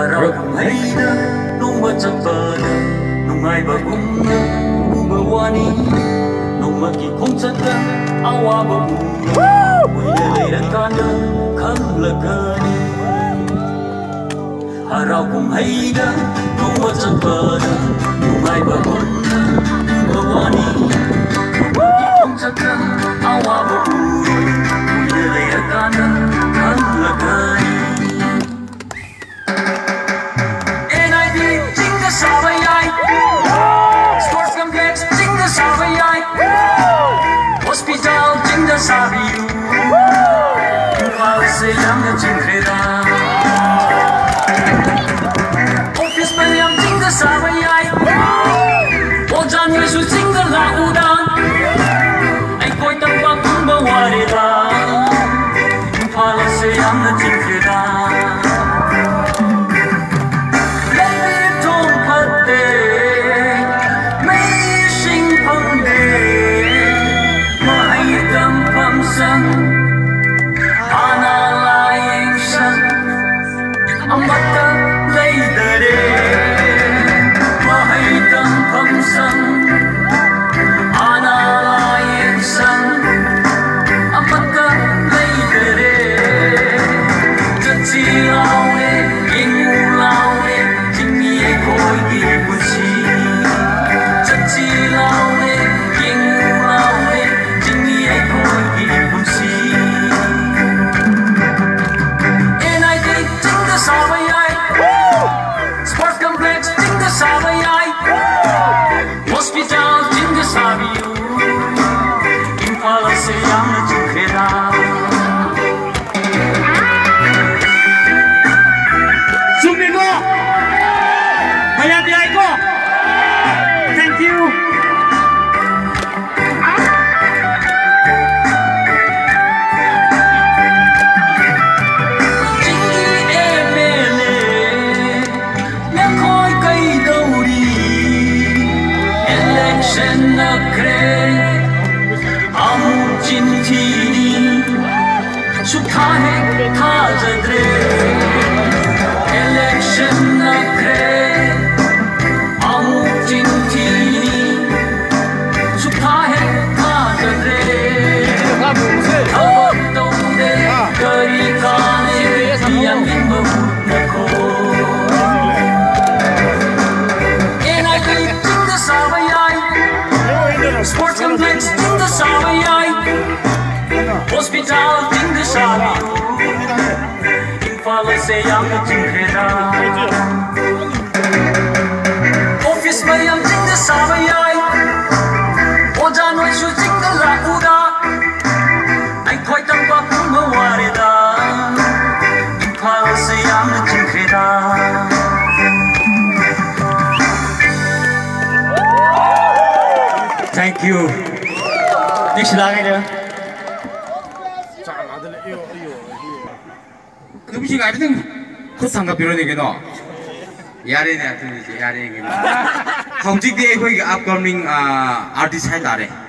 harap hayda numa chapana nungai ba gumna uba wani numa ki khongchata awa ba bumna uile leira kana khanlagani harap hayda numa chapana nungai ba gumna uba wani numa ki khongchata awa ba bumna uile leira kana khanlagani Hospital Jinda Sabiu Kau sayang Jingreda Office Bayam Jinda Sabayai Ojan Yesu Jinda Laudan Ai koi tampak Kumbawareda Kau sayang Jingreda Amata leidare mahai tam phamsang ana lain sang amata leidare chachi lawe ingu lawe jingi koi ki puchi chachi lawe ingu lawe jingi koi ki puchi Sports complex Jinda Sabayai Hospital Jinda Sabiu Impala sayang Jingreda Sumigo Hayati Aiko Thank you Sukha hai thajadre election nakre amu chintini sukha hai thajadre abu tonde kari kane diam limbo nakho enai Jinda Sabayai Sports complex Jinda Sabayai Hospital Jinda Sabiu Impala sayang Jingreda Office Bayam Jinda Sabayai Ojan Yesu Jinda Lauda Ai koi tampak Kumbawareda Impala sayang Jingreda Thank you. Next lagi 음식 아니든 코상가 비로네게노 야레네 아트니지 야레게. 홈직데 거기 upcoming artist 하다래.